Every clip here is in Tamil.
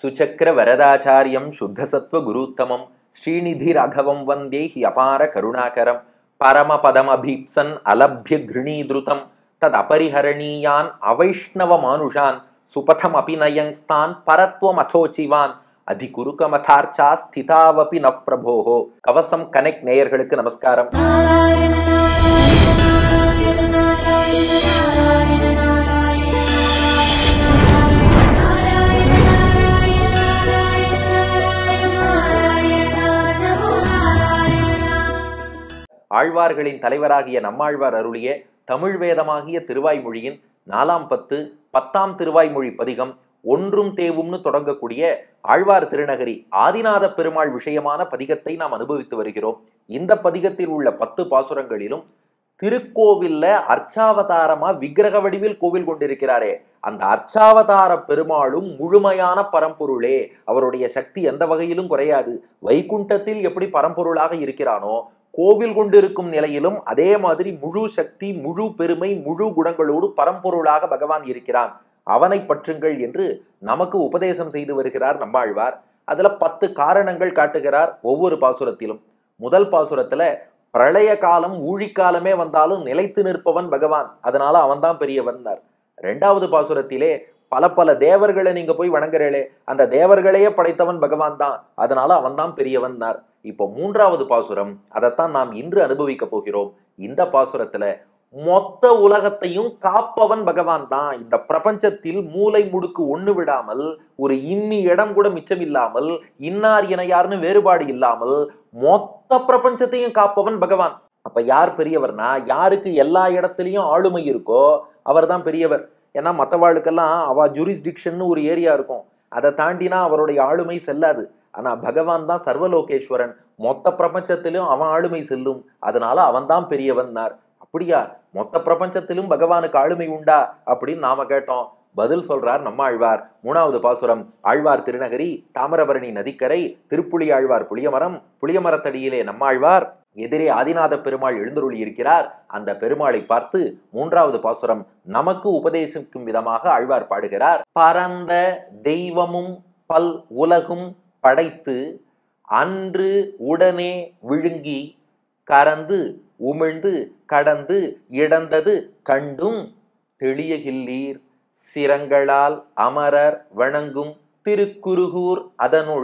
சுச்சக்கர வரதாச்சாரியம் சுத்தசத்வ குருத்தமம் ஸ்ரீநிதி ராகவம் வந்தே ஹி அபார கருணாகரம் பரமபதமபீப்சன் அலப்ய கிருணீத்ருதம் தத் அபரிஹரணீயான் அவைஷ்ணவ மானுஷான் சுபதம் அபிநயங்ஸ்தான் பரத்வம் அதோச்சிவான் அதிகுருகமதார்ச்சா ஸ்திதாவபி நவ் பிரபோஹோ. கவசம் கனெக்ட் நேயர்களுக்கு நமஸ்காரம். ஆழ்வார்களின் தலைவராகிய நம்மாழ்வார் அருளிய தமிழ் வேதமாகிய திருவாய்மொழியின் 4ஆம் பத்து 10ஆம் திருவாய்மொழி பதிகம் ஒன்றும் தேவும்னு தொடங்கக்கூடிய ஆழ்வார் திருநகரி ஆதிநாத பெருமாள் விஷயமான பதிகத்தை நாம் அனுபவித்து வருகிறோம். இந்த பதிகத்தில் உள்ள 10 பாசுரங்களிலும் திருக்கோவில்ல அர்ச்சாவதாரமா விக்கிரக வடிவில் கோவில் கொண்டிருக்கிறாரே, அந்த அர்ச்சாவதார பெருமாளும் முழுமையான பரம்பொருளே. அவருடைய சக்தி எந்த வகையிலும் குறையாது. வைகுண்டத்தில் எப்படி பரம்பொருளாக இருக்கிறானோ, கோவில் கொண்டிருக்கும் நிலையிலும் அதே மாதிரி முழு சக்தி, முழு பெருமை, முழு குணங்களோடு பரம்பொருளாக பகவான் இருக்கிறான். அவனை பற்றுங்கள் என்று நமக்கு உபதேசம் செய்து வருகிறார் நம்மாழ்வார். அதுல 10 காரணங்கள் காட்டுகிறார் ஒவ்வொரு பாசுரத்திலும். முதல் பாசுரத்துல பிரளய காலம் ஊழிக்காலமே வந்தாலும் நிலைத்து நிற்பவன் பகவான், அதனால அவன் தான் பெரியவன். 2வது பாசுரத்திலே பல பல தேவர்களை நீங்க போய் வணங்குறேளே, அந்த தேவர்களையே படைத்தவன் பகவான் தான், அதனால அவன் தான் பெரியவன். இப்போ 3வது பாசுரம், அதைத்தான் நாம் இன்று அனுபவிக்க போகிறோம். இந்த பாசுரத்துல மொத்த உலகத்தையும் காப்பவன் பகவான் தான். இந்த பிரபஞ்சத்தில் மூலை முடுக்கு ஒண்ணு விடாமல், ஒரு இம்மி இடம் கூட மிச்சம் இல்லாமல், இன்னார் இணையார்னு வேறுபாடு இல்லாமல் மொத்த பிரபஞ்சத்தையும் காப்பவன் பகவான். அப்ப யார் பெரியவர்னா, யாருக்கு எல்லா இடத்துலயும் ஆளுமை இருக்கோ அவர் தான் பெரியவர். ஏன்னா மற்றவாளுக்கெல்லாம் அவ ஜூரிஸ்டிக்ஷன் ஒரு ஏரியா இருக்கும், அதை தாண்டினா அவருடைய ஆளுமை செல்லாது. ஆனா பகவான் தான் சர்வலோகேஸ்வரன், மொத்த பிரபஞ்சத்திலும் அவன் ஆளுமை செல்லும், அதனால அவன் தான் பெரியவன். அப்படியா, மொத்த பிரபஞ்சத்திலும் பகவானுக்கு ஆளுமை உண்டா அப்படின்னு நாம கேட்டோம். பதில் சொல்றார் நம்மாழ்வார். 3வது பாசுரம், ஆழ்வார் திருநகரி தாமிரபரணி நதிக்கரை, திருப்புலி ஆழ்வார் புளியமரம், புளியமரத்தடியிலே நம்மாழ்வார், எதிரே ஆதிநாத பெருமாள் எழுந்தருளி இருக்கிறார். அந்த பெருமாளை பார்த்து 3வது பாசுரம் நமக்கு உபதேசிக்கும் விதமாக ஆழ்வார் பாடுகிறார். பரந்த தெய்வமும் பல் உலகும் படைத்து அன்று உடனே விழுங்கி கரந்து உமிழ்ந்து கடந்து இடந்தது கண்டும் தெளியகில்லீர் சிரங்களால் அமரர் வணங்கும் திருக்குருகூர் அதனுள்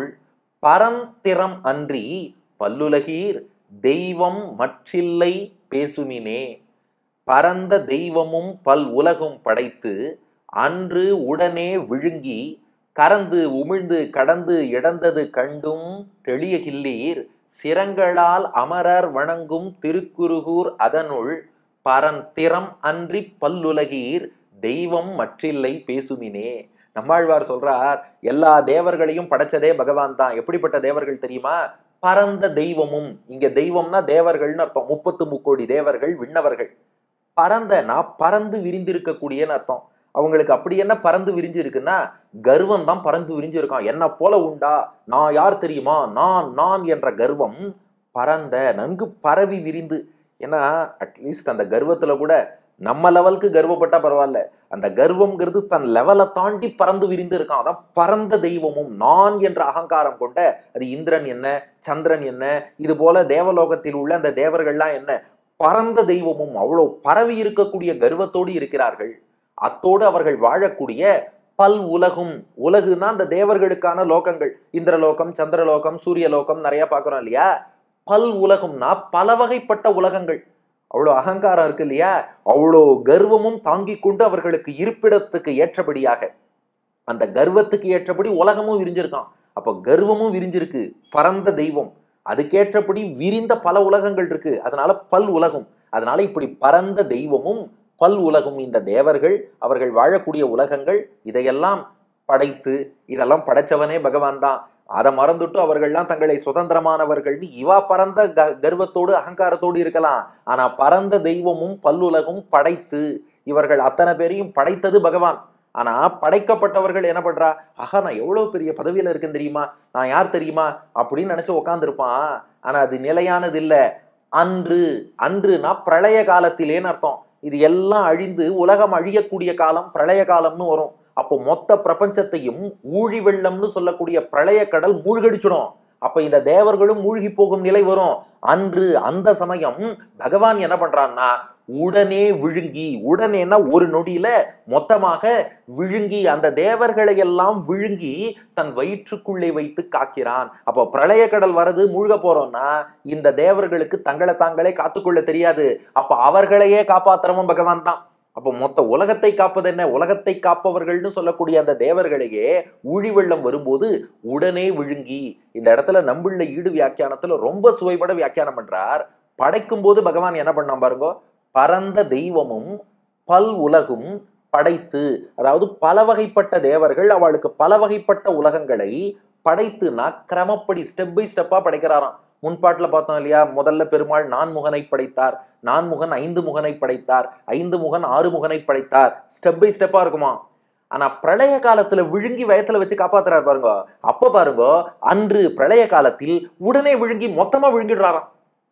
பரந்திரம் அன்றி பல்லுலகீர் தெய்வம் மற்றில்லை பேசுமினே. பரந்த தெய்வமும் பல் உலகும் படைத்து அன்று உடனே விழுங்கி கரந்து உமிழ்ந்து கடந்து இடந்தது கண்டும் தெளியகில்லீர் சிரங்களால் அமரர் வணங்கும் திருக்குருகூர் அதனுள் பரந்திரம் அன்றி பல்லுலகீர் தெய்வம் மற்றில்லை பேசுமினே. நம்மாழ்வார் சொல்றார், எல்லா தேவர்களையும் படைச்சதே பகவான் தான். எப்படிப்பட்ட தேவர்கள் தெரியுமா? பரந்த தெய்வமும், இங்க தெய்வம்னா தேவர்கள்னு அர்த்தம். 33 கோடி தேவர்கள் விண்ணவர்கள். பரந்தனா பறந்து விரிந்திருக்கக்கூடியன்னு அர்த்தம். அவங்களுக்கு அப்படி என்ன பறந்து விரிஞ்சு இருக்குன்னா, கர்வம் தான் பறந்து விரிஞ்சு இருக்கான். என்ன போல உண்டா, நான் யார் தெரியுமா, நான் நான் என்ற கர்வம் பரந்த நன்கு பரவி விரிந்து. ஏன்னா அட்லீஸ்ட் அந்த கர்வத்துல கூட நம்ம லெவலுக்கு கர்வப்பட்டா பரவாயில்ல, அந்த கர்வம்ங்கிறது தன் லெவலை தாண்டி பறந்து விரிந்து இருக்கான். அதான் பரந்த தெய்வமும். நான் என்ற அகங்காரம் கொண்ட, அது இந்திரன் என்ன, சந்திரன் என்ன, இது போல தேவலோகத்தில் உள்ள அந்த தேவர்கள்லாம் என்ன, பரந்த தெய்வமும் அவ்வளவு பரவி இருக்கக்கூடிய கர்வத்தோடு இருக்கிறார்கள். அத்தோடு அவர்கள் வாழக்கூடிய பல் உலகும், உலகுனா அந்த தேவர்களுக்கான லோகங்கள், இந்திரலோகம், சந்திரலோகம், சூரியலோகம் நிறைய பாக்குறோம் இல்லையா. பல் உலகம்னா பல வகைப்பட்ட உலகங்கள். அவ்வளோ அகங்காரம் இருக்கு இல்லையா, அவ்வளோ கர்வமும் தாங்கி கொண்டு அவர்களுக்கு இருப்பிடத்துக்கு ஏற்றபடியாக, அந்த கர்வத்துக்கு ஏற்றபடி உலகமும் விரிஞ்சிருக்கான். அப்போ கர்வமும் விரிஞ்சிருக்கு, பரந்த தெய்வம், அதுக்கேற்றபடி விரிந்த பல உலகங்கள் இருக்கு, அதனால பல் உலகம். அதனால இப்படி பரந்த தெய்வமும் பல் உலகும், இந்த தேவர்கள் அவர்கள் வாழக்கூடிய உலகங்கள், இதையெல்லாம் படைத்து, இதெல்லாம் படைச்சவனே பகவான் தான். அதை மறந்துட்டு அவர்கள்லாம் தங்களை சுதந்திரமானவர்கள்னு இவா பரந்த கர்வத்தோடு அகங்காரத்தோடு இருக்கலாம். ஆனா பரந்த தெய்வமும் பல்லுலகும் படைத்து, இவர்கள் அத்தனை பேரையும் படைத்தது பகவான். ஆனா படைக்கப்பட்டவர்கள் என்ன பண்றா, ஆஹா நான் எவ்வளவு பெரிய பதவியில இருக்கேன் தெரியுமா, நான் யார் தெரியுமா அப்படின்னு நினைச்சு உட்கார்ந்துருப்பான். ஆனா அது நிலையானது இல்ல. அன்று, அன்றுனா பிரளய காலத்திலேன்னு அர்த்தம். இது எல்லாம் அழிந்து உலகம் அழியக்கூடிய காலம் பிரளய காலம்னு வரும். அப்போ மொத்த பிரபஞ்சத்தையும் ஊழி வெள்ளம்னு சொல்லக்கூடிய பிரளய கடல் மூழ்கடிச்சிடும். அப்ப இந்த தேவர்களும் மூழ்கி போகும் நிலை வரும். அன்று அந்த சமயம் பகவான் என்ன பண்றான்னா உடனே விழுங்கி, உடனேனா ஒரு நொடியில மொத்தமாக விழுங்கி அந்த தேவர்களை எல்லாம் விழுங்கி தன் வயிற்றுக்குள்ளே வைத்து காக்கிறான். அப்போ பிரளய கடல் வரது மூழ்க போறோம்னா இந்த தேவர்களுக்கு தங்களை தாங்களே காத்துக்கொள்ள தெரியாது. அப்ப அவர்களையே காப்பாத்துறவன் பகவான் தான். அப்போ மொத்த உலகத்தை காப்பது என்ன? உலகத்தை காப்பவர்கள்னு சொல்லக்கூடிய அந்த தேவர்களையே ஊழி வெள்ளம் வரும்போது உடனே விழுங்கி. இந்த இடத்துல நம்பிள்ள ஈடு வியாக்கியானத்துல ரொம்ப சுவைபட வியாக்கியானம் பண்றார். படைக்கும் போது பகவான் என்ன பண்ணான் பாருங்க, பரந்த தெய்வமும் பல் உலகும் படைத்து, அதாவது பல வகைப்பட்ட தேவர்கள் அவளுக்கு பல வகைப்பட்ட உலகங்களை படைத்துனா கிரமப்படி ஸ்டெப் பை ஸ்டெப்பா படைக்கிறாராம். முன்பாட்டுல பார்த்தோம் இல்லையா, முதல்ல பெருமாள் நான்முகனை படைத்தார், நான்முகன் 5 முகனை படைத்தார், 5 முகன் 6 முகனை படைத்தார், ஸ்டெப் பை ஸ்டெப்பா இருக்குமா. ஆனா பிரளய காலத்துல விழுங்கி வயத்துல வச்சு காப்பாத்துறாரு பாருங்க. அப்ப பாருங்க, அன்று பிரளய காலத்தில் உடனே விழுங்கி மொத்தமா விழுங்கிடுறாராம்.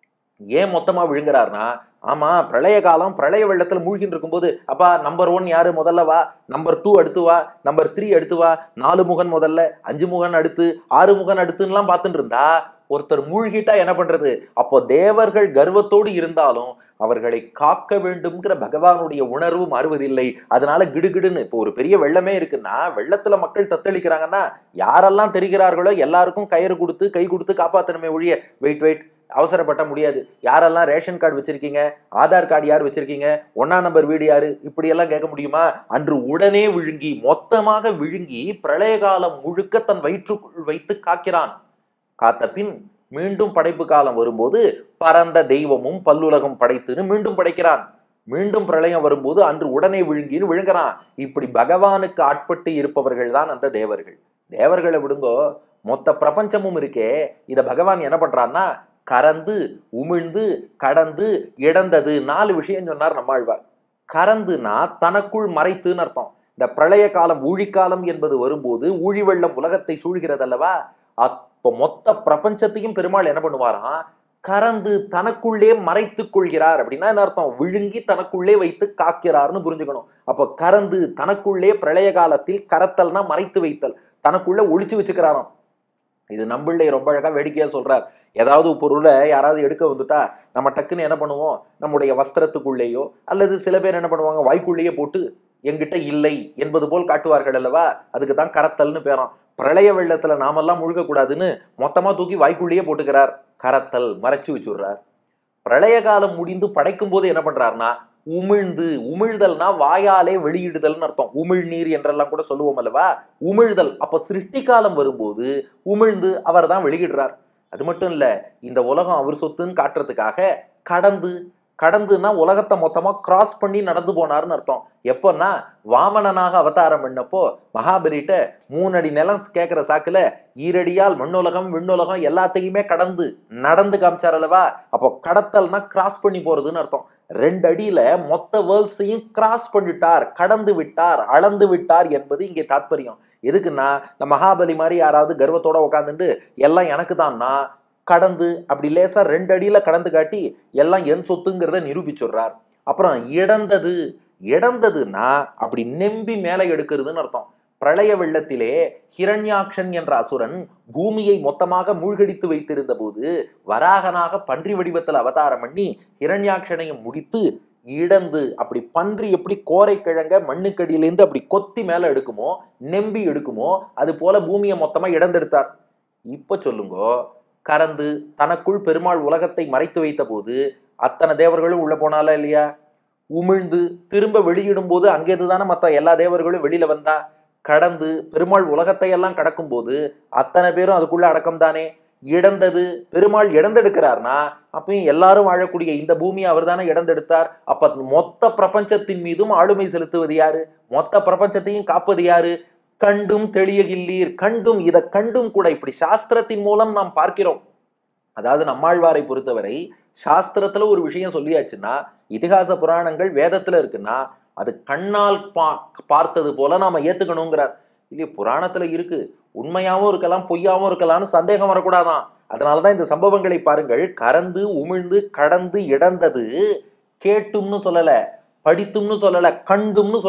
ஏன் மொத்தமா விழுங்குறாருன்னா, ஆமா பிரளய காலம் பிரளய வெள்ளத்துல மூழ்கின்னு இருக்கும்போது அப்பா நம்பர் 1 யாரு முதல்ல வா, நம்பர் 2 அடுத்து வா, நம்பர் 3 அடுத்து வா, 4 முகன் முதல்ல, 5 முகன் அடுத்து, 6 முகன் அடுத்துலாம் பார்த்துட்டு இருந்தா ஒருத்தர் மூழ்கிட்டா என்ன பண்றது? அப்போ தேவர்கள் கர்வத்தோடு இருந்தாலும் அவர்களை காக்க வேண்டும்ங்கிற பகவானுடைய உணர்வு மாறுவதில்லை. அதனால கிடுகிடுன்னு இப்போ ஒரு பெரிய வெள்ளமே இருக்குன்னா, வெள்ளத்துல மக்கள் தத்தளிக்கிறாங்கன்னா யாரெல்லாம் தெரிகிறார்களோ எல்லாருக்கும் கயிறு கொடுத்து கை கொடுத்து காப்பாத்தணுமே ஒழிய வெயிட் அவசரப்பட்ட முடியாது. யாரெல்லாம் ரேஷன் கார்டு வச்சிருக்கீங்க, ஆதார் கார்டு யார் வச்சிருக்கீங்க, 1ஆம் நம்பர் வீடு யாரு, இப்படி எல்லாம் கேட்க முடியுமா? அன்று உடனே விழுங்கி மொத்தமாக விழுங்கி பிரளய காலம் முழுக்க தன் வயிற்றுக்குள் வைத்து காக்கிறான். காத்த பின் மீண்டும் படைப்பு காலம் வரும்போது பரந்த தெய்வமும் பல்லுலகம் படைத்துன்னு மீண்டும் படைக்கிறான். மீண்டும் பிரளயம் வரும்போது அன்று உடனே விழுங்கின்னு விழுங்குறான். இப்படி பகவானுக்கு ஆட்பட்டு இருப்பவர்கள் தான் அந்த தேவர்கள். தேவர்களை விடுங்கோ, மொத்த பிரபஞ்சமும் இருக்கே, இத பகவான் என்ன பண்றான்னா கறந்து உமிழ்ந்து கடந்து இடந்தது 4 விஷயம் சொன்னார் நம்மாழ்வார். கறந்துனா தனக்குள் மறைத்துன்னு அர்த்தம். இந்த பிரளய காலம் ஊழிக்காலம் என்பது வரும்போது ஊழி வெள்ளம் உலகத்தை சூழ்கிறது அல்லவா, அப்போ மொத்த பிரபஞ்சத்தையும் பெருமாள் என்ன பண்ணுவாராம் கறந்து தனக்குள்ளே மறைத்துக் கொள்கிறார். அப்படின்னா என்ன அர்த்தம்? விழுங்கி தனக்குள்ளே வைத்து காக்கிறார்னு புரிஞ்சுக்கணும். அப்போ கறந்து தனக்குள்ளே பிரளய காலத்தில் கரத்தல்னா மறைத்து வைத்தல், தனக்குள்ள ஒளிச்சு வச்சுக்கிறாராம். இது நம்பிள்ளை ரொம்ப அழகா வேடிக்கையா சொல்றார். ஏதாவது பொருளை யாராவது எடுக்க வந்துட்டா நம்ம டக்குன்னு என்ன பண்ணுவோம், நம்முடைய வஸ்திரத்துக்குள்ளேயோ அல்லது சில பேர் என்ன பண்ணுவாங்க வாய்க்குள்ளேயே போட்டு எங்கிட்ட இல்லை என்பது போல் காட்டுவார்கள் அல்லவா, அதுக்கு தான் கரத்தல்னு பேராம். பிரளய வெள்ளத்துல நாமெல்லாம் முழுகக்கூடாதுன்னு மொத்தமா தூக்கி வாய்க்குள்ளேயே போட்டுக்கிறார், கரத்தல் மறைச்சு வச்சுடுறார். பிரளய காலம் முடிந்து படைக்கும் போது என்ன பண்றாருன்னா உமிழ்ந்து, உமிழ்தல்னா வாயாலே வெளியிடுதல்னு அர்த்தம். உமிழ்நீர் என்றெல்லாம் கூட சொல்லுவோம் அல்லவா, உமிழ்தல். அப்ப சிருஷ்டி காலம் வரும்போது உமிழ்ந்து அவர் தான் வெளியிடுறார். அது மட்டும் இல்ல, இந்த உலகம் அவர் சொத்துன்னு காட்டுறதுக்காக கடந்து, கடந்துன்னா உலகத்தை மொத்தமா கிராஸ் பண்ணி நடந்து போனார்னு அர்த்தம். எப்பன்னா வாமனனாக அவதாரம் பண்ணப்போ மகாபலிட்ட 3 அடி நிலம் கேட்கிற சாக்குல ஈரடியால் மண்ணுலகம் விண்ணுலகம் எல்லாத்தையுமே கடந்து நடந்து காமிச்சார் அல்லவா. அப்போ கடத்தல்னா கிராஸ் பண்ணி போறதுன்னு அர்த்தம். 2 அடியில மொத்த வேர்ல்ட்ஸையும் கிராஸ் பண்ணிட்டார், கடந்து விட்டார், அளந்து விட்டார் என்பது இங்கே தாற்பயம். எதுக்குன்னா இந்த மகாபலி மாதிரி யாராவது கர்வத்தோட உட்காந்துட்டு எல்லாம் எனக்கு தான்னா கடந்து அப்படி லேசா 2 அடியில கடந்து காட்டி எல்லாம் என் சொத்துங்கிறத நிரூபிச்சுடுறார். அப்புறம் இடந்தது, இடந்ததுன்னா அப்படி நெம்பி மேலே எடுக்கிறதுன்னு அர்த்தம். பிரளய வெள்ளத்திலே ஹிரண்யாக்ஷன் என்ற அசுரன் பூமியை மொத்தமாக மூழ்கடித்து வைத்திருந்த போது வராகனாக பன்றி வடிவத்தில் அவதாரம் பண்ணி ஹிரண்யாக்ஷனையும் முடித்து இடந்து, அப்படி பன்றி எப்படி கோரை கிழங்க மண்ணுக்கடியிலேருந்து அப்படி கொத்தி மேல எடுக்குமோ நெம்பி எடுக்குமோ அது போல பூமியை மொத்தமா இடந்தெடுத்தார். இப்ப சொல்லுங்கோ, கறந்து தனக்குள் பெருமாள் உலகத்தை மறைத்து வைத்த போது அத்தனை தேவர்களும் உள்ள போனாலா இல்லையா? உமிழ்ந்து திரும்ப வெளியிடும் போது அங்கேதுதானே மற்ற எல்லா தேவர்களும் வெளியில வந்தா. கடந்து பெருமாள் உலகத்தை எல்லாம் கடக்கும் போது அத்தனை பேரும் அதுக்குள்ள அடக்கம் தானே. இடந்தது, பெருமாள் இடந்தெடுக்கிறார்னா அப்பயும் எல்லாரும் வாழக்கூடிய இந்த பூமியை அவர் தானே இடந்தெடுத்தார். அப்ப மொத்த பிரபஞ்சத்தின் மீதும் ஆளுமை செலுத்துவது யாரு? மொத்த பிரபஞ்சத்தையும் காப்பது யாரு? கண்டும் தெளியகில்லீர். கண்டும், இதை கண்டும் கூட இப்படி சாஸ்திரத்தின் மூலம் நாம் பார்க்கிறோம். அதாவது நம்மாழ்வாரை பொறுத்தவரை சாஸ்திரத்துல ஒரு விஷயம் சொல்லியாச்சுன்னா, இதிகாச புராணங்கள் வேதத்துல இருக்குன்னா அது கண்ணால் பார்த்தது போல நாம ஏத்துக்கணுங்கிறார். இல்லையே, புராணத்துல இருக்கு, உண்மையாவும் இருக்கலாம் பொய்யாவும் இருக்கலாம்னு சந்தேகம் வரக்கூடாதான். அதனாலதான் இந்த சம்பவங்களை பாருங்கள். கறந்து உமிழ்ந்து கடந்து இடந்தது கேட்டும்னு சொல்லல, படித்தும்னு சொல்லல, கண்டும்னு சொல்றார்.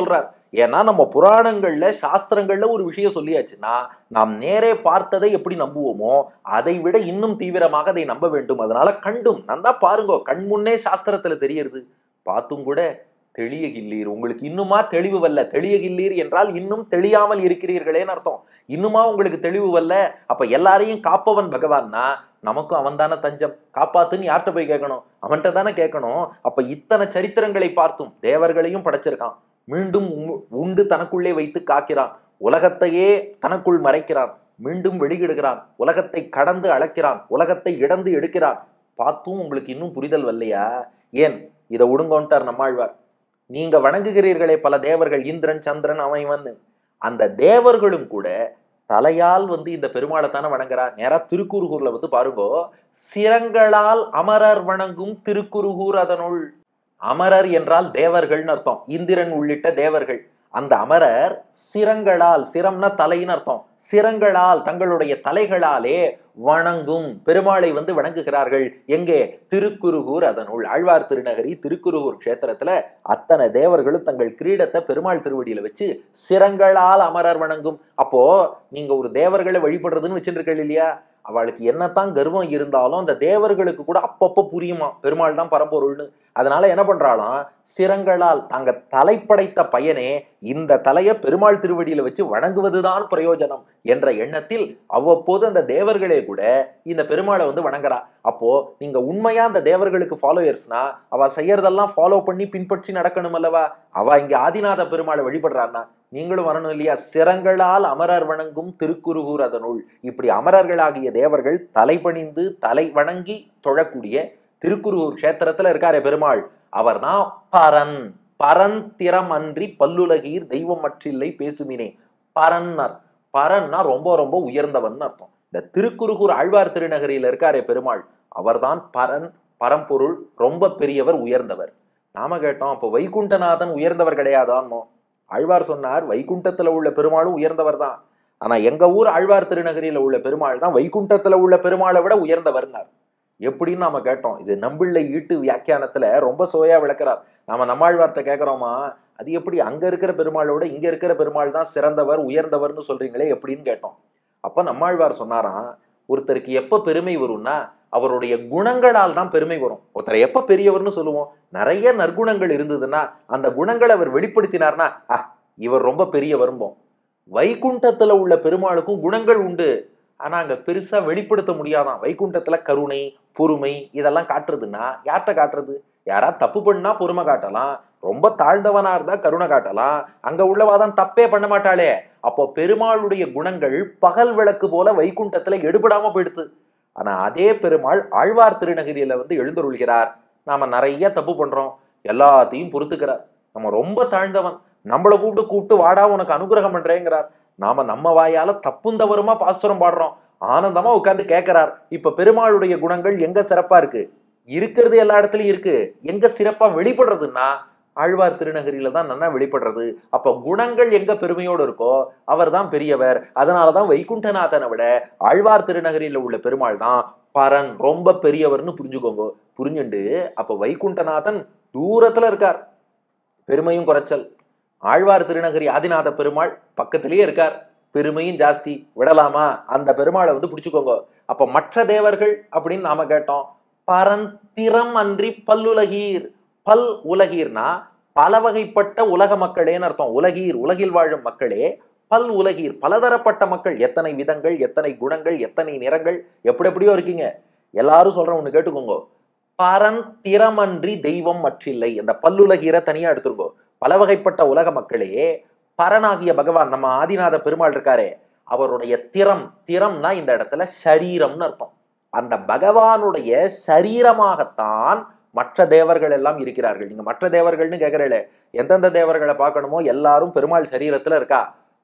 ஏன்னா நம்ம புராணங்கள்ல சாஸ்திரங்கள்ல ஒரு விஷயம் சொல்லியாச்சுன்னா நாம் நேரே பார்த்ததை எப்படி நம்புவோமோ அதை விட இன்னும் தீவிரமாக அதை நம்ப வேண்டும். அதனால கண்டும் நன்னா பாருங்க, கண் முன்னே சாஸ்திரத்துல தெரியுது, பார்த்தும் கூட தெளியகில்லீர். உங்களுக்கு இன்னுமா தெளிவு வல்ல? தெளியகில்லீர் என்றால் இன்னும் தெளியாமல் இருக்கிறீர்களேன்னு அர்த்தம். இன்னுமா உங்களுக்கு தெளிவு வல்ல? அப்ப எல்லாரையும் காப்பவன் பகவான்னா நமக்கும் அவன் தானே தஞ்சம். காப்பாத்துன்னு யார்கிட்ட போய் கேட்கணும்? அவன்கிட்ட தானே கேட்கணும். அப்ப இத்தனை சரித்திரங்களை பார்த்தும் தேவர்களையும் படைச்சிருக்கான், மீண்டும் உண்டு தனக்குள்ளே வைத்து காக்கிறான், உலகத்தையே தனக்குள் மறைக்கிறான், மீண்டும் வெளியிடுகிறான், உலகத்தை கடந்து அளக்கிறான், உலகத்தை இடந்து எடுக்கிறான். பார்த்தும் உங்களுக்கு இன்னும் புரிதல் வரலையா? ஏன் இதை விடுங்கோன்ட்டார் நம்மாழ்வார். நீங்க வணங்குகிறீர்களே பல தேவர்கள், இந்திரன் சந்திரன் அவன் இவன், அந்த தேவர்களும் கூட தலையால் இந்த பெருமாளை தானே வணங்குறா. நேரா திருக்குறுகூர்ல பாருங்கோ, சிரங்களால் அமரர் வணங்கும் திருக்குறுகூர் அதனுள். அமரர் என்றால் தேவர்கள்னு அர்த்தம், இந்திரன் உள்ளிட்ட தேவர்கள். அந்த அமரர் சிரங்களால், சிரம்னா தலைன்னு அர்த்தம், சிரங்களால் தங்களுடைய தலைகளாலே வணங்கும் பெருமாளை வணங்குகிறார்கள். எங்கே? திருக்குறுகூர் அதனுள். ஆழ்வார் திருநகரி திருக்குறுகூர் கஷேத்திரத்துல அத்தனை தேவர்களும் தங்கள் கிரீடத்தை பெருமாள் திருவடியில வச்சு சிரங்களால் அமரர் வணங்கும். அப்போ நீங்க ஒரு தேவர்களை வழிபடுறதுன்னு வச்சுருக்கீங்க இல்லையா, அவளுக்கு என்னத்தான் கர்வம் இருந்தாலும் அந்த தேவர்களுக்கு கூட அப்பப்போ புரியுமா பெருமாள் தான் பரம்பொருள்னு. அதனால என்ன பண்றாளாம், சிரங்களால் தாங்க தலைப்படைத்த பயனே இந்த தலையை பெருமாள் திருவடியில வச்சு வணங்குவதுதான் பிரயோஜனம் என்ற எண்ணத்தில் அவ்வப்போது அந்த தேவர்களே கூட இந்த பெருமாளை வணங்குறா. அப்போ நீங்க உண்மையா அந்த தேவர்களுக்கு ஃபாலோயர்ஸ்னா அவ செய்யறதெல்லாம் ஃபாலோ பண்ணி பின்பற்றி நடக்கணும் அல்லவா. அவ இங்க ஆதிநாத பெருமாளை வழிபடுறான்னா நீங்களும் வரணும் இல்லையா. சிரங்களால் அமரர் வணங்கும் திருக்குறுகூர் அதனுள். இப்படி அமரர்களாகிய தேவர்கள் தலைபணிந்து தலை வணங்கி தொழக்கூடிய திருக்குறுகூர் கஷேத்திரத்துல இருக்காரே பெருமாள், அவர் தான் பரன். பரன் திறம் அன்றி பல்லுலகீர் தெய்வம் மற்றில்லை பேசுமினே. பரன்னர், பரன்னா ரொம்ப ரொம்ப உயர்ந்தவன் அர்த்தம். இந்த திருக்குறுகூர் ஆழ்வார் திருநகரியில் இருக்காரே பெருமாள், அவர்தான் பரன், பரம்பொருள், ரொம்ப பெரியவர், உயர்ந்தவர். நாம கேட்டோம், அப்போ வைகுண்டநாதன் உயர்ந்தவர் கிடையாதான்னோ. ஆழ்வார் சொன்னார் வைகுண்டத்துல உள்ள பெருமாளும் உயர்ந்தவர் தான், ஆனா எங்க ஊர் ஆழ்வார் திருநகரியில உள்ள பெருமாள் தான் வைகுண்டத்துல உள்ள பெருமாளை விட உயர்ந்தவர்னார். எப்படின்னு நாம கேட்டோம். இது நம்பிள்ளை ஈட்டு வியாக்கியானத்துல ரொம்ப சுவையா விளக்குறார். நாம நம்மாழ்வார்ட்ட கேட்கிறோமா, அது எப்படி அங்க இருக்கிற பெருமாளோட இங்க இருக்கிற பெருமாள் தான் சிறந்தவர் உயர்ந்தவர்னு சொல்றீங்களே எப்படின்னு கேட்டோம். அப்ப நம்மாழ்வார் சொன்னாராம், ஒருத்தருக்கு எப்ப பெருமை வரும்னா அவருடைய குணங்களால் தான் பெருமை வரும். ஒருத்தரை எப்ப பெரியவர்னு சொல்லுவோம், நிறைய நற்குணங்கள் இருந்ததுன்னா அந்த குணங்களை அவர் வெளிப்படுத்தினார்னா இவர் ரொம்ப பெரிய வரும்போம். வைகுண்டத்துல உள்ள பெருமாளுக்கும் குணங்கள் உண்டு, ஆனா அங்க பெருசா வெளிப்படுத்த முடியாதான். வைகுண்டத்துல கருணை பொறுமை இதெல்லாம் காட்டுறதுன்னா யார்கிட்ட காட்டுறது? யாரா தப்பு பண்ணா பொறுமை காட்டலாம், ரொம்ப தாழ்ந்தவனா இருந்தா கருணை காட்டலாம், அங்க உள்ளவாதான் தப்பே பண்ண மாட்டாளே. அப்போ பெருமாளுடைய குணங்கள் பகல் விளக்கு போல வைகுண்டத்துல எடுபடாம போயிடுது. ஆனா அதே பெருமாள் ஆழ்வார் திருநகரியில எழுந்தருள்கிறார். நாம நிறைய தப்பு பண்றோம், எல்லாத்தையும் பொறுத்துக்கிறார். நம்ம ரொம்ப தாழ்ந்தவன், நம்மளை கூப்பிட்டு வாடா உனக்கு அனுகிரகம் பண்றேங்கிறார். நாம நம்ம வாயால தப்புந்தவருமா பாசுரம் பாடுறோம், ஆனந்தமா உட்கார்ந்து கேட்கிறார். இப்ப பெருமாளுடைய குணங்கள் எங்க சிறப்பா இருக்கு? இருக்கிறது எல்லா இடத்துலயும் இருக்கு. எங்க சிறப்பா வெளிப்படுறதுன்னா ஆழ்வார் திருநகரியில தான் நல்லா வெளிப்படுறது. அப்ப குணங்கள் எங்க பெருமையோடு இருக்கோ அவர் தான் பெரியவர். அதனாலதான் வைகுண்டநாதனை விட ஆழ்வார் திருநகரியில உள்ள பெருமாள் தான் பரன், ரொம்ப பெரியவர்னு புரிஞ்சுக்கோங்க. புரிஞ்சுண்டு அப்ப வைகுண்டநாதன் தூரத்துல இருக்கார், பெருமையும் குறைச்சல். ஆழ்வார் திருநகரி ஆதிநாத பெருமாள் பக்கத்திலேயே இருக்கார், பெருமையும் ஜாஸ்தி. விடலாமா? அந்த பெருமாளை பிடிச்சுக்கோங்க. அப்ப மற்ற தேவர்கள் அப்படின்னு நாம கேட்டோம், பரன் திறம் அன்றி பல்லுலகீர். பல் உலகீர்னா பல வகைப்பட்ட உலக மக்களேன்னு அர்த்தம். உலகீர் உலகில் வாழும் மக்களே, பல் உலகீர் பலதரப்பட்ட மக்கள். எத்தனை விதங்கள், எத்தனை குணங்கள், எத்தனை நிறங்கள், எப்படி எப்படியோ இருக்கீங்க. எல்லாரும் சொல்ற ஒண்ணு கேட்டுக்கோங்க, பரன் திறமன்றி தெய்வம் மற்றில்லை. அந்த பல்லுலகீரை தனியா எடுத்துருக்கோ. பல வகைப்பட்ட உலக மக்களே, பரனாகிய பகவான் நம்ம ஆதிநாத பெருமாள் இருக்காரே, அவருடைய திறம்னா இந்த இடத்துல சரீரம்னு அர்த்தம். அந்த பகவானுடைய சரீரமாகத்தான் மற்ற தேவர்கள் எல்லாம் இருக்கிறார்கள். நீங்க மற்ற தேவர்கள்னு கேட்கறீங்களே, எந்தெந்த தேவர்களை பார்க்கணுமோ எல்லாரும் பெருமாள் சரீரத்துல இருக்கா.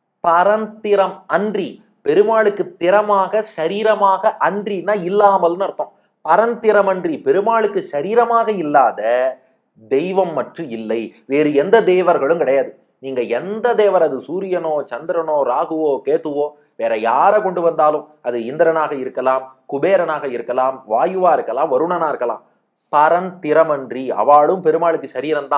பரந்திரம் அன்றி, பெருமாளுக்கு திறமாக சரீரமாக அன்றினா இல்லாமல்னு அர்த்தம். பரந்திரமன்றி, பெருமாளுக்கு சரீரமாக இல்லாத தெய்வம் மற்றும் இல்லை, வேறு எந்த தேவர்களும் கிடையாது. நீங்க எந்த தேவர், அது சூரியனோ சந்திரனோ ராகுவோ கேதுவோ, வேற யாரை கொண்டு வந்தாலும், அது இந்திரனாக இருக்கலாம், குபேரனாக இருக்கலாம், வாயுவா இருக்கலாம், வருணனா இருக்கலாம், பரந்திரமன்றி அவளும் பெருமாளுக்கு சரீரம் தான்.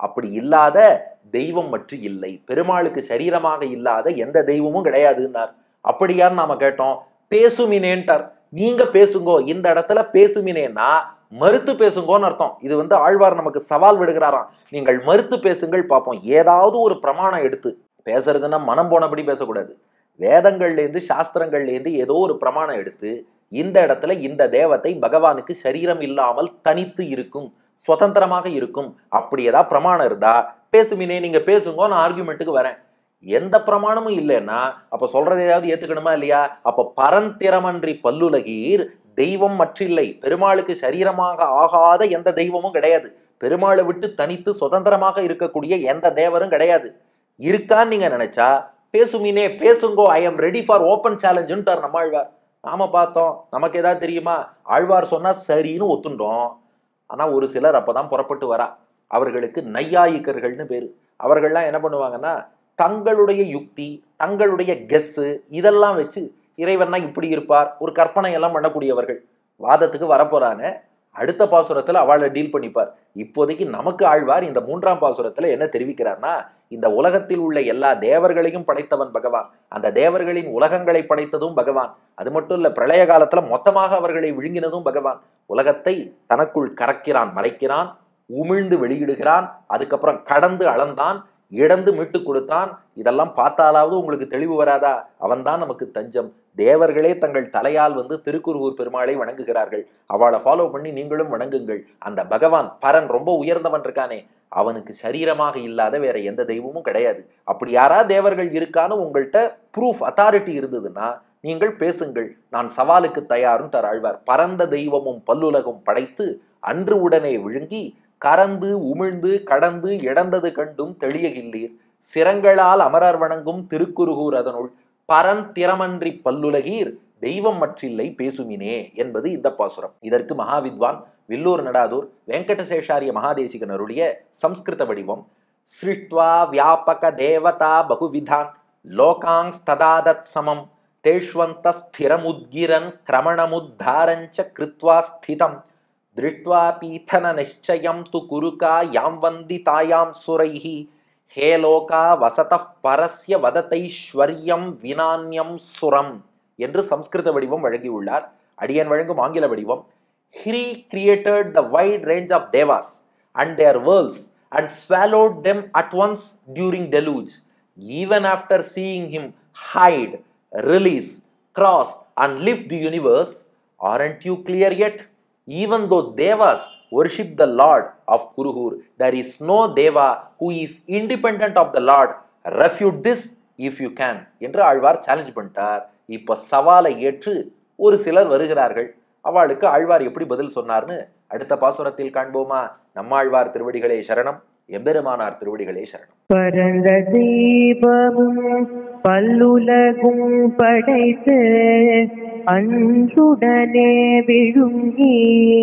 அப்படி இல்லாத தெய்வம் மற்ற இல்லை, பெருமாளுக்கு சரீரமாக இல்லாத எந்த தெய்வமும் கிடையாதுன்னார். அப்படியான்னு நாம கேட்டோம். பேசுமினேன்ட்டார். நீங்க பேசுங்கோ, இந்த இடத்துல பேசுமினேன்னா மறுத்து பேசுங்கோன்னு அர்த்தம். இது ஆழ்வார் நமக்கு சவால் விடுகிறாராம். நீங்கள் மறுத்து பேசுங்கள் பார்ப்போம். ஏதாவது ஒரு பிரமாணம் எடுத்து பேசுறதுன்னா மனம் போனபடி பேசக்கூடாது. வேதங்கள்லேருந்து சாஸ்திரங்கள்லேருந்து ஏதோ ஒரு பிரமாணம் எடுத்து இந்த இடத்துல இந்த தேவத்தை பகவானுக்கு சரீரம் இல்லாமல் தனித்து இருக்கும், சுதந்திரமாக இருக்கும், அப்படி ஏதாவது பிரமாணம் இருந்தா பேசுமினே, நீங்க பேசுங்க, நான் ஆர்குமெண்ட்டுக்கு வரேன். எந்த பிரமாணமும் இல்லைன்னா அப்ப சொல்றதையாவது ஏத்துக்கணுமா இல்லையா? அப்ப பரந்திரமன்றி பல்லுலகீர் தெய்வம் மற்றில்லை, பெருமாளுக்கு சரீரமாக ஆகாத எந்த தெய்வமும் கிடையாது, பெருமாளை விட்டு தனித்து சுதந்திரமாக இருக்கக்கூடிய எந்த தேவரும் கிடையாது. இருக்கான்னு நீங்க நினைச்சா பேசுமினே, பேசுங்கோ, I am ready for open சேலஞ்சுன்ட்டார் நம்ம ஆழ்வார். நாம பார்த்தோம், நமக்கு ஏதாவது தெரியுமா? ஆழ்வார் சொன்னா சரின்னு ஒத்துண்டோம். ஆனா ஒரு சிலர் அப்பதான் புறப்பட்டு வரா. அவர்களுக்கு நையாயிக்கர்கள்னு பேரு. அவர்கள்லாம் என்ன பண்ணுவாங்கன்னா தங்களுடைய யுக்தி, தங்களுடைய கெஸ்ஸு இதெல்லாம் வச்சு இறைவன்னா இப்படி இருப்பார், ஒரு கற்பனை எல்லாம் பண்ணக்கூடியவர்கள். வாதத்துக்கு வரப்போறாங்க. அடுத்த பாசுரத்துல அவளை டீல் பண்ணிப்பார். இப்போதைக்கு நமக்கு ஆழ்வார் இந்த 3ஆம் பாசுரத்துல என்ன தெரிவிக்கிறார்னா, இந்த உலகத்தில் உள்ள எல்லா தேவர்களையும் படைத்தவன் பகவான், அந்த தேவர்களின் உலகங்களை படைத்ததும் பகவான், அது மட்டும் இல்ல பிரளய காலத்துல மொத்தமாக அவர்களை விழுங்கினதும் பகவான். உலகத்தை தனக்குள் கறக்கிறான், மறைக்கிறான், உமிழ்ந்து வெளியிடுகிறான், அதுக்கப்புறம் கடந்து அளந்தான், இடந்து மீட்டு கொடுத்தான். இதெல்லாம் பார்த்தாலாவது உங்களுக்கு தெளிவு வராதா? அவன்தான் நமக்கு தஞ்சம். தேவர்களே தங்கள் தலையால் திருக்குருகூர் பெருமாளை வணங்குகிறார்கள். அவளை ஃபாலோ பண்ணி நீங்களும் வணங்குங்கள். அந்த பகவான் பரன் ரொம்ப உயர்ந்தவன் இருக்கானே, அவனுக்கு சரீரமாக இல்லாத வேற எந்த தெய்வமும் கிடையாது. அப்படி யாராவது தேவர்கள் இருக்கான்னு உங்கள்கிட்ட ப்ரூஃப், அத்தாரிட்டி இருந்ததுன்னா நீங்கள் பேசுங்கள், நான் சவாலுக்கு தயாரும் ஆழ்வார். பரந்த தெய்வமும் பல்லுலகும் படைத்து அன்று உடனே விழுங்கி கறந்து உமிழ்ந்து கடந்து இடந்தது கண்டும் தெளியகில்லீர், சிரங்களால் அமரர் வணங்கும் திருக்குருகூர் அதனுள் பரன் திறமன்றி பல்லுலகீர் தெய்வம் மற்றில்லை பேசுமினே என்பது இந்த பாசுரம். இதற்கு மகாவித்வான் வில்லூர் நடாதூர் வெங்கடசேஷாரிய மகாதேசிகன் அருளிய சம்ஸ்கிருத வடிவம். ஸ்ருஷ்ட்வா வியாபக தேவதா பகுவிதான் லோகாங் ஸ்ததாதத் சமம் தேஷ்வந்த ஸ்திரமுத்கிரன் கிரமணமுத்தாரஞ்ச கிருத்வா ஸ்திதம் திருட்வா பீதன நிச்சயம் து குருகா யாம் வந்திதாயாம் சுரைஹி ஹே லோகா வசதஃ பரஸ்ய வததைஸ்வர்யம் வினான்யம் சுரம் என்று சம்ஸ்கிருத வடிவம் வழங்கியுள்ளார். அடியன் வழங்கும் ஆங்கில வடிவம். He created the wide range of devas and their worlds and swallowed them at once during deluge. Even after seeing him hide, release, cross and lift the universe, aren't you clear yet? Even those devas worship the Lord of Kuruhur. There is no deva who is independent of the Lord. Refute this if you can என்று ஆழ்வார் சேலஞ்ச் பண்ணிட்டார். இப்ப சவாலை ஏற்று ஒரு சிலர் வருகிறார்கள். அவளுக்கு ஆழ்வார் எப்படி பதில் சொன்னார்னு அடுத்த பாசுரத்தில் காண்போமா? நம்மாழ்வார் திருவடிகளே சரணம், எம்பெருமானார் திருவடிகளே சரணம். பரந்த தீபமும் பல்லுலகும் படைத்து அன்றுடனே விழுங்கி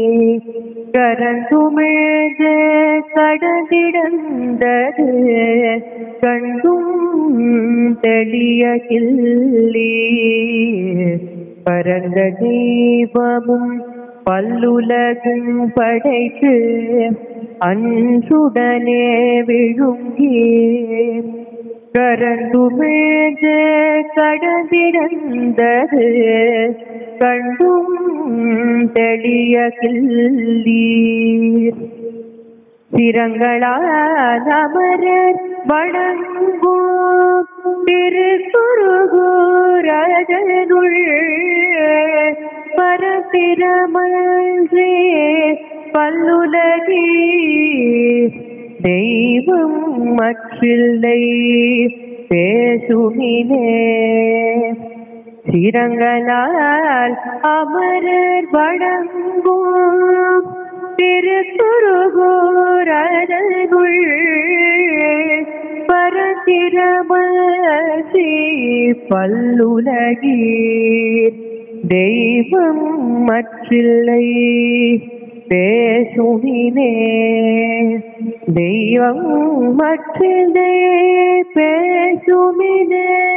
கரந்துமிழ்ந்த கடந்திடந்தது கண்டும் தெளியகில்லி. பரந்த தீபமும் பல்லுலகும் படைத்து அன்றுடனே விழுங்கி கரந்துமிழ்ந்த கடந்திடந்தது கண்டும் தெளியகில்லீர். சிரங்களால் அமரர் வணங்கும் திருக்குருகூர் அதனுள் பரபிரமன்றே பல்லுலகீர் தெய்வம் மற்றில்லை பேசுமினே. சிரங்களால் அமரர் வணங்கும் திருக்குருகூர் அதனுள் பரபிரமன்றே பல்லுலகீர் தெய்வம் மற்றில்லை பேசுமினே. தெய்வம் மற்றில்லை பேசுமினே.